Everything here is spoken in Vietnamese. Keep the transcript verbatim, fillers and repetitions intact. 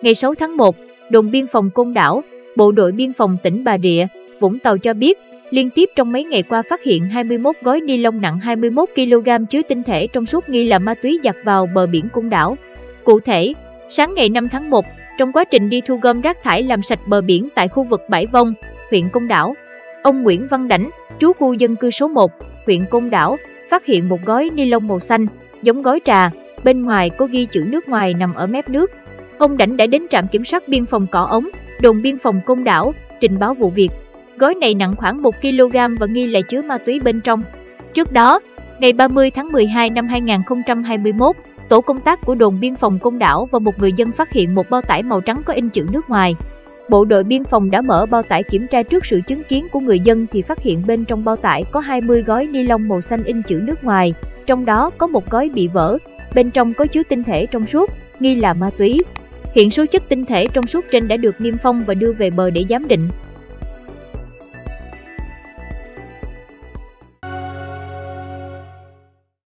Ngày sáu tháng một, đồn biên phòng Côn Đảo, Bộ đội biên phòng tỉnh Bà Rịa, Vũng Tàu cho biết, liên tiếp trong mấy ngày qua phát hiện hai mươi mốt gói ni lông nặng hai mươi mốt ki lô gam chứa tinh thể trong suốt nghi là ma túy giặt vào bờ biển Côn Đảo. Cụ thể, sáng ngày năm tháng một, trong quá trình đi thu gom rác thải làm sạch bờ biển tại khu vực Bãi Vong, huyện Côn Đảo, ông Nguyễn Văn Đảnh, trú khu dân cư số một, huyện Côn Đảo, phát hiện một gói ni lông màu xanh, giống gói trà, bên ngoài có ghi chữ nước ngoài nằm ở mép nước. Ông Đảnh đã đến trạm kiểm soát biên phòng Cỏ Ống, đồn biên phòng Côn Đảo, trình báo vụ việc. Gói này nặng khoảng một ki lô gam và nghi là chứa ma túy bên trong. Trước đó, ngày ba mươi tháng mười hai năm hai nghìn không trăm hai mươi mốt, tổ công tác của đồn biên phòng Côn Đảo và một người dân phát hiện một bao tải màu trắng có in chữ nước ngoài. Bộ đội biên phòng đã mở bao tải kiểm tra trước sự chứng kiến của người dân thì phát hiện bên trong bao tải có hai mươi gói ni lông màu xanh in chữ nước ngoài, trong đó có một gói bị vỡ, bên trong có chứa tinh thể trong suốt, nghi là ma túy. Hiện số chất tinh thể trong suốt trên đã được niêm phong và đưa về bờ để giám định.